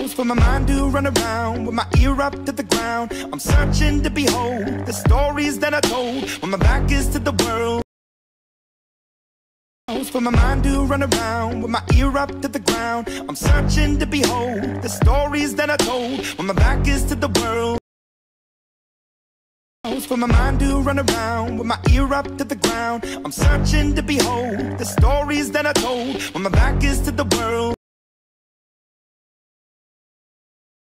For my mind to run around with my ear up to the ground. I'm searching to behold the stories that I told when my back is to the world. For my mind to run around with my ear up to the ground. I'm searching to behold the stories that I told when my back is to the world. For my mind to run around with my ear up to the ground. I'm searching to behold the stories that I told when my back is to the world.